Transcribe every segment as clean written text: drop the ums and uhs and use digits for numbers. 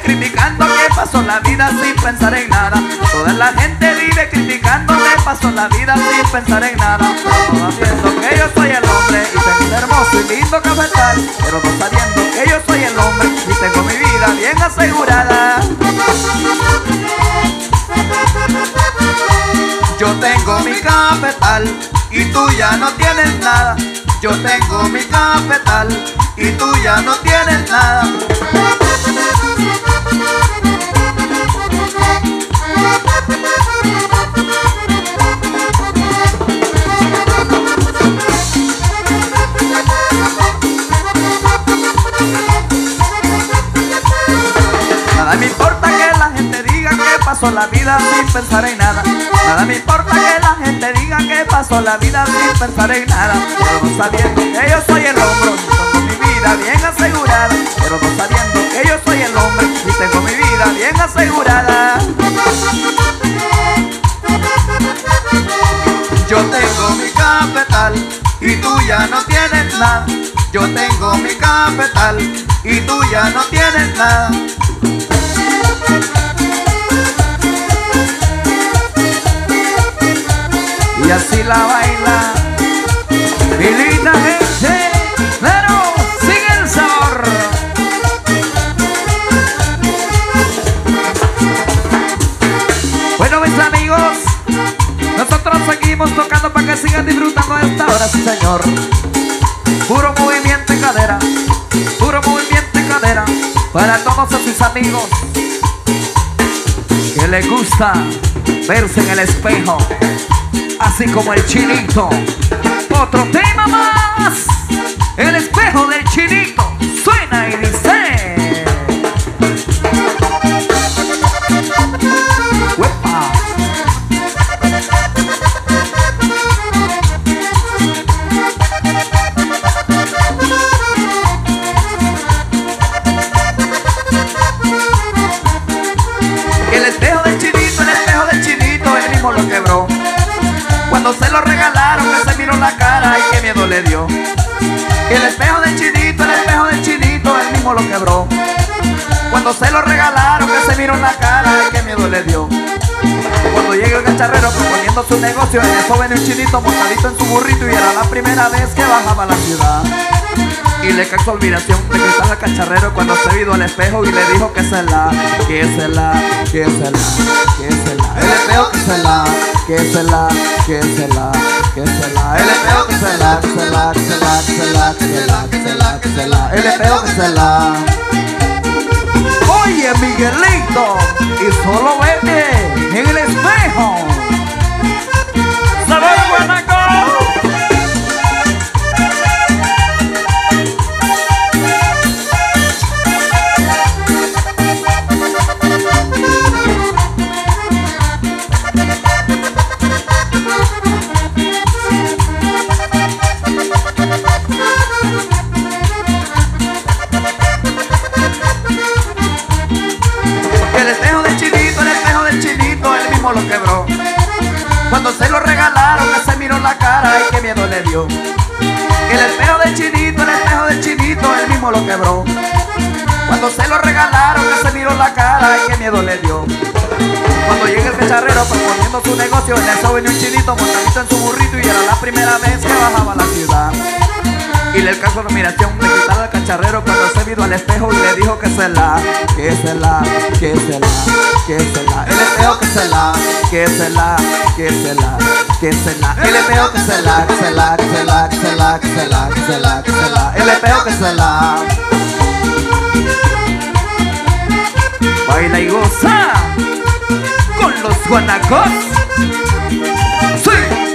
criticando que paso la vida sin pensar en nada. Toda la gente vive criticando que paso la vida sin pensar en nada. Pero no sabiendo que yo soy el hombre y tengo un hermoso y lindo cafetal. Pero no sabiendo que yo soy el hombre y tengo mi vida bien asegurada. Yo tengo mi cafetal y tú ya no tienes nada. Yo tengo mi cafetal y tú ya no tienes nada. Nada me importa que la gente diga que paso la vida sin pensar en nada. Nada me importa que la gente diga que paso la vida sin pensar en nada. Pero no sabiendo que yo soy el hombre y tengo mi vida bien asegurada. Pero no sabiendo que yo soy el hombre y tengo mi vida bien asegurada. Yo tengo mi cafetal y tú ya no tienes nada. Yo tengo mi cafetal y tú ya no tienes nada. Y así la baila mi linda gente, pero sigue el sabor. Bueno, mis amigos, nosotros seguimos tocando para que sigan disfrutando de esta hora, sí señor. Puro movimiento y cadera, puro movimiento y cadera, para todos sus amigos que les gusta verse en el espejo, así como el Chinito. Otro tema más, el espejo del Chinito. Suena y dice: ¡Uepa! El espejo del Chinito, él mismo lo quebró. Cuando se lo regalaron, que se miró la cara y qué miedo le dio. El espejo del Chinito, él mismo lo quebró. Cuando se lo regalaron, que se miró la cara y qué miedo le dio. Cuando llega el cacharrero proponiendo su negocio, en eso venía un chinito montadito en su burrito y era la primera vez que bajaba a la ciudad. Y le causó admiración de gritar al cacharrero cuando se vio al espejo y le dijo que se la, que se la, que se la, que se la. El espejo que se la, que se la, que se la, que se la. El espejo que se la, que se la, que se la, que se la, que se la, que se la, que se la. El espejo que se la. Oye, Miguelito, y solo vete en el espejo. ¡Sabor Guanaco! Lo quebró. Cuando se lo regalaron, que se miró la cara y qué miedo le dio. El espejo del Chinito, él mismo lo quebró. Cuando se lo regalaron, que se miró la cara y qué miedo le dio. Cuando llega el cacharrero proponiendo su negocio, en eso venía un chinito montadito en su burrito y era la primera vez que bajaba a la ciudad. Y le causó admiración de quitar al cacharrero cuando se miró al espejo y le dijo que se la, que se la, que se la, que se la. El espejo que se la, que se la, que se la, que se la. El espejo que se la, que se la, que se la, que se la, que se la, que se la, que se la. El espejo que se la. Baila y goza con los guanacos. ¡Sí!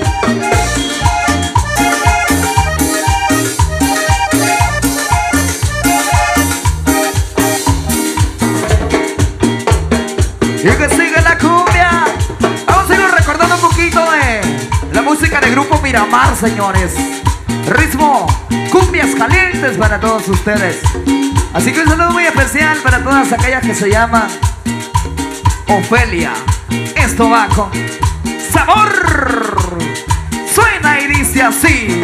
Y que sigue la cumbia. Vamos a ir recordando un poquito de la música del grupo Miramar, señores. Ritmo, cumbias calientes para todos ustedes. Así que un saludo muy especial para todas aquellas que se llaman Ofelia. Esto va con sabor. Suena y dice así.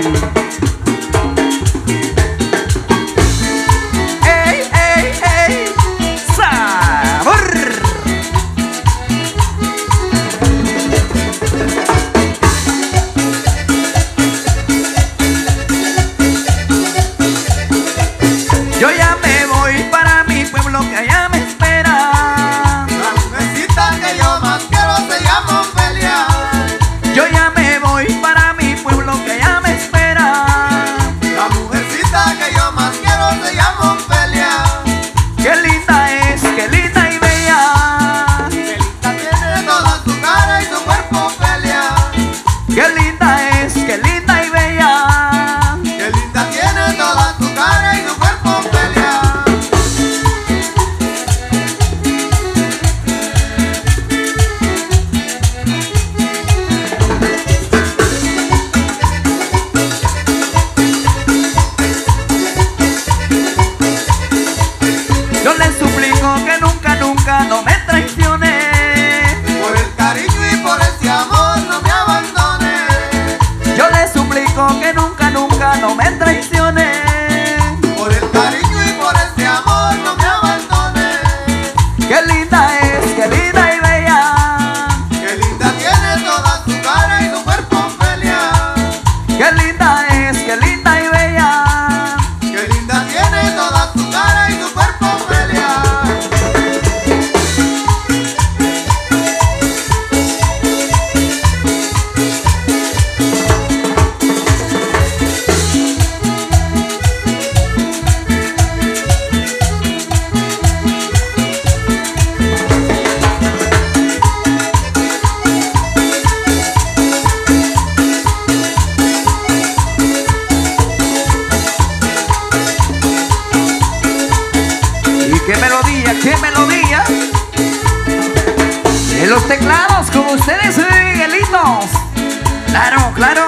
¡Ey, ey, ey! ¡Sa! pueblo que allá me espera. La mujercita que yo más quiero se llama Ofelia. Yo ya me voy para mi pueblo que allá me espera. La mujercita que yo más quiero se llama Ofelia. Qué linda es, qué linda y bella. Qué linda tiene toda su cara y su cuerpo, Ofelia. Qué linda es, qué linda y bella. Qué linda tiene toda su cara y su cuerpo, Ofelia. Yo le suplico que nunca, nunca no me traicione. Por el cariño y por ese amor no me abandone. Yo le suplico que nunca, nunca no me traicione. Por el cariño y por ese amor no me abandone. Qué linda es, qué linda y bella. Qué linda tiene toda su cara y su cuerpo, Ofelia. Qué linda es, qué linda y bella. Qué linda tiene toda su cara y su cuerpo, Ofelia. Y qué melodía, qué melodía. En los teclados, como ustedes ven, Miguelitos. Claro, claro.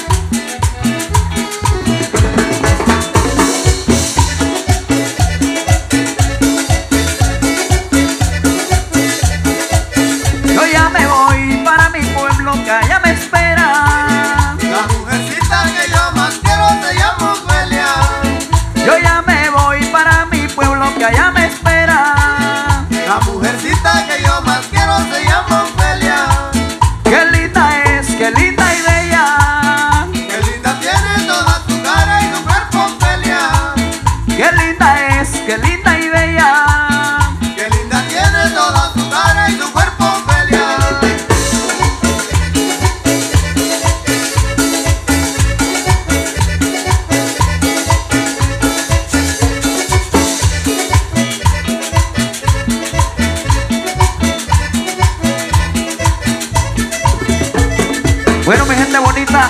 Yo ya me voy para mi pueblo que allá me espera. La mujercita que yo más quiero se llama Ofelia. Yo ya me voy para mi pueblo que allá me espera. La mujercita que yo más quiero se llama Ofelia. Qué linda es, qué linda y bella. Qué linda tiene toda su cara y su cuerpo, Ofelia. Qué linda es, qué linda y bella. Qué linda tiene toda su cara y su cuerpo, Ofelia. Bueno, mi gente bonita,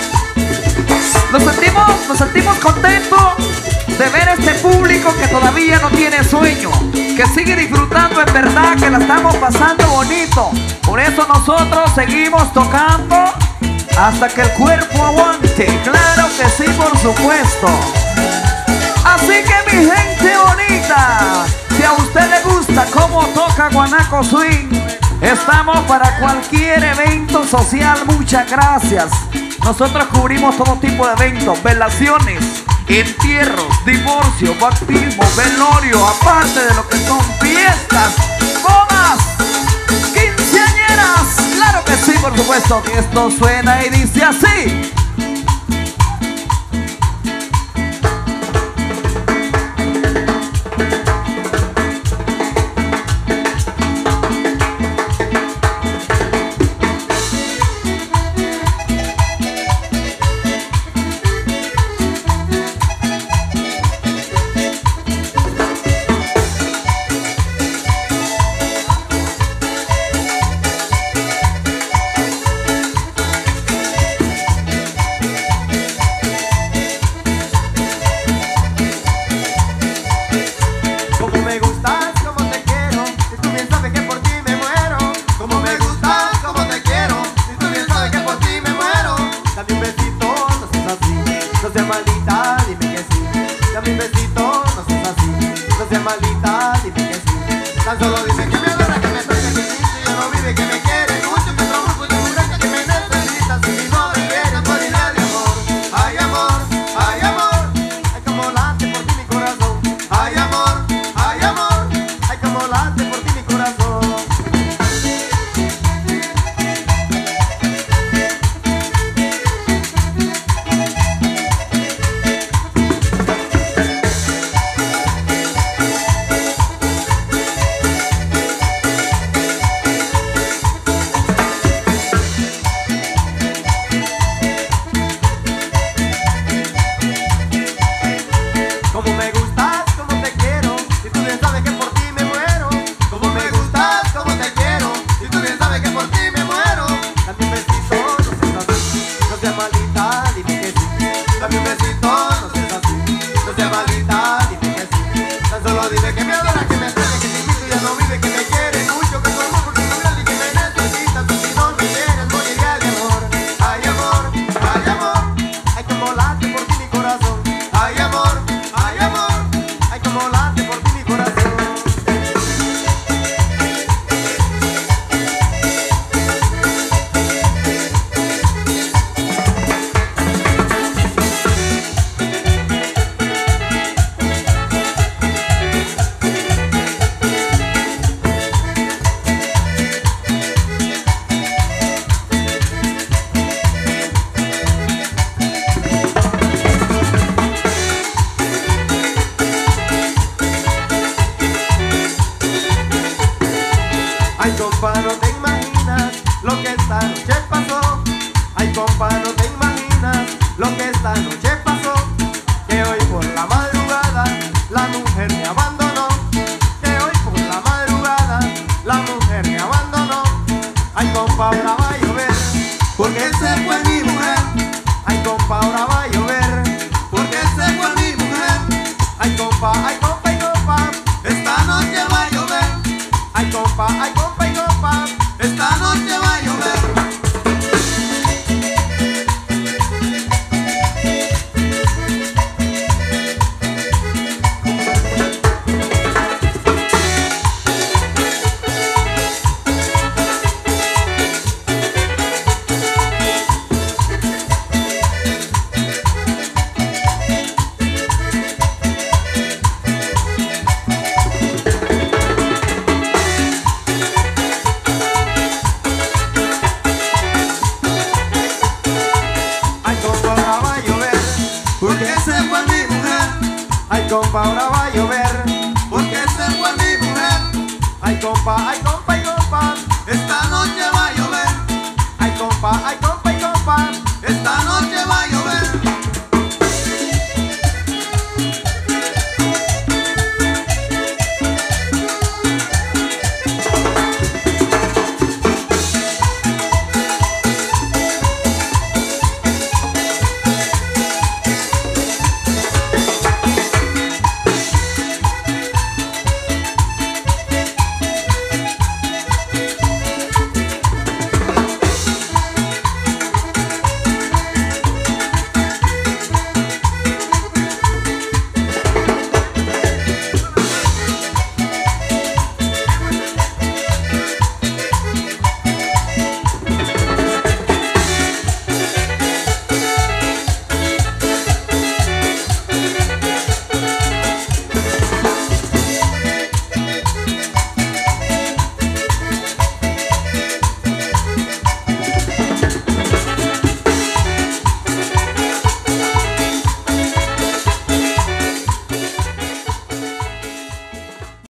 nos sentimos contentos de ver este público que todavía no tiene sueño, que sigue disfrutando, en verdad que la estamos pasando bonito. Por eso nosotros seguimos tocando hasta que el cuerpo aguante. Claro que sí, por supuesto. Así que mi gente bonita, si a usted le gusta cómo toca Guanaco Swing, estamos para cualquier evento social. Muchas gracias. Nosotros cubrimos todo tipo de eventos, velaciones, entierros, divorcio, bautismo, velorio, aparte de lo que son fiestas, bodas, quinceañeras. Claro que sí, por supuesto, que esto suena y dice así. Tan solo dime que me adora, que me toca, que me dice, yo no vive, que me quiere mucho, que trabajo, que me que me necesita, si no me quiere, moriré de amor. Ay amor, ay amor, ay como late por ti mi corazón. Ay amor, ay amor, ay como late por ti mi corazón. mujer me abandonó, que hoy por la madrugada la mujer me abandonó. Ay, compa, ahora va a llover, porque se fue mi mujer. ay, compa, ahora va a llover, Porque se fue mi mujer. ay, compa, ay, compa, y compa, Esta noche va a llover. ay, compa, ay, compa, y compa. Esta noche va a llover. Ay, compa, ahora va a llover, Porque se fue mi mujer. ay, compa, ahora va a llover, Porque se fue mi mujer. ay, compa, ay, compa.